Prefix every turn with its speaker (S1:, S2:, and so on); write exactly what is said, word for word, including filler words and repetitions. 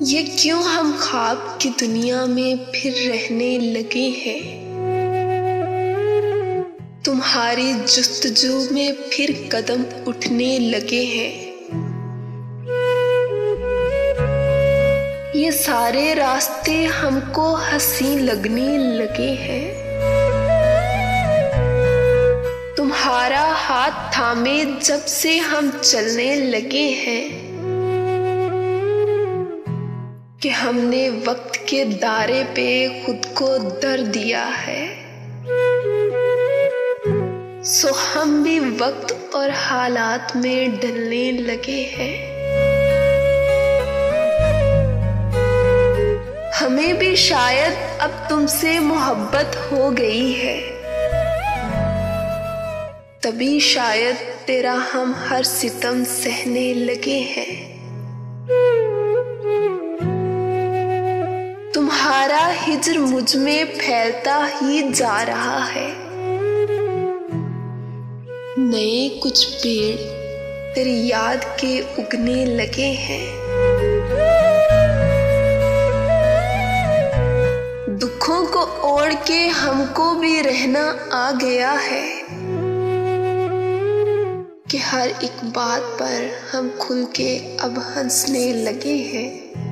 S1: ये क्यों हम ख्वाब की दुनिया में फिर रहने लगे हैं। तुम्हारी जुस्तजू में फिर कदम उठने लगे हैं। ये सारे रास्ते हमको हंसी लगने लगे हैं। तुम्हारा हाथ थामे जब से हम चलने लगे हैं कि हमने वक्त के दायरे पे खुद को दर दिया है। सो हम भी वक्त और हालात में ढलने लगे हैं। हमें भी शायद अब तुमसे मोहब्बत हो गई है, तभी शायद तेरा हम हर सितम सहने लगे हैं। तुम्हारा हिज्र मुझ में फैलता ही जा रहा है। नए कुछ पेड़ तेरी याद के उगने लगे हैं। दुखों को ओढ़ के हमको भी रहना आ गया है कि हर एक बात पर हम खुल के अब हंसने लगे हैं।